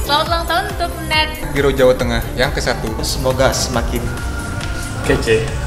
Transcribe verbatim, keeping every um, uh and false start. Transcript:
Selamat ulang tahun untuk Net Biro Jawa Tengah yang ke satu. Semoga semakin kece.